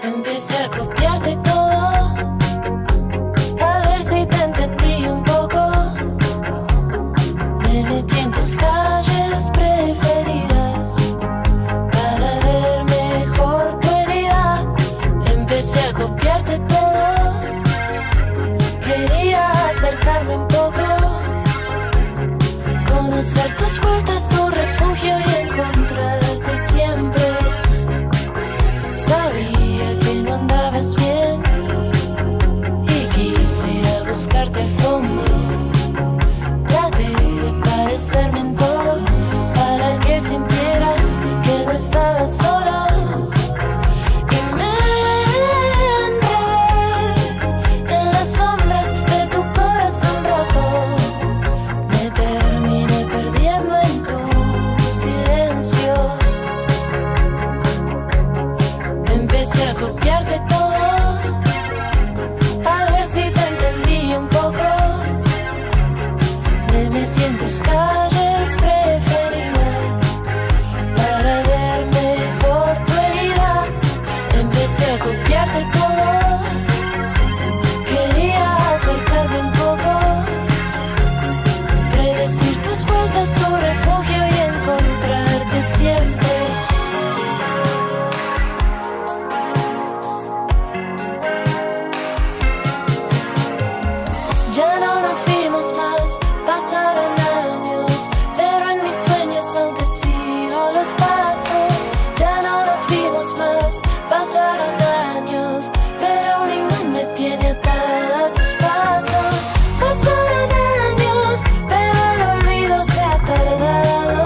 Empecé a copiarte todo, a ver si te entendí un poco. Me metí en tus calles preferidas para ver mejor tu herida. Empecé a copiarte todo, quería acercarme un poco, conocer tus vueltas, tu refugio y encontrarte siempre. Sabía que no andabas bien y quise ir a buscarte al fondo. Traté de parecerme en todo para que sintieras que no estabas solo. Y me enredé en las sombras de tu corazón roto. Me terminé perdiendo en tu silencio. Empecé a copiarte todo, a ver si te entendí un poco. Me metí en tus calles preferidas para ver mejor tu herida. Empecé a copiarte todo, quería acercarme un poco, predecir tus vueltas, tu refugio y encontrarte siempre. Ya no nos vimos más, pasaron años, pero en mis sueños aún te sigo los pasos. Ya no nos vimos más, pasaron años, pero un imán me tiene atada a tus pasos. Pasaron años, pero el olvido se ha tardado.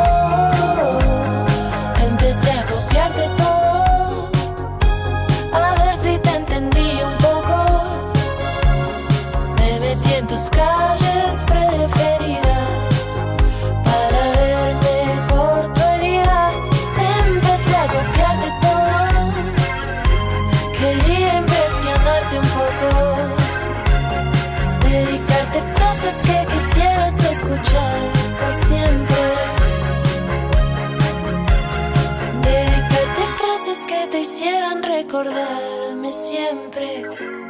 Empecé a copiarte todo, a ver si te entendí un poco. Me metí en tus calles preferidas para ver mejor tu herida. Empecé a copiarte todo, quería impresionarte un poco, dedicarte frases que quisieras escuchar por siempre. Dedicarte frases que te hicieran recordarme siempre.